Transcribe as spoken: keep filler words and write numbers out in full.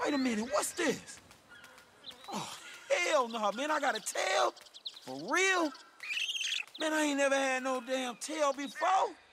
Wait a minute, what's this? Oh, hell no, man, I got a tail? For real? Man, I ain't never had no damn tail before.